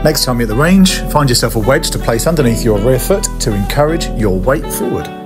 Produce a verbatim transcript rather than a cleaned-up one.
Next time you're at the range, find yourself a wedge to place underneath your rear foot to encourage your weight forward.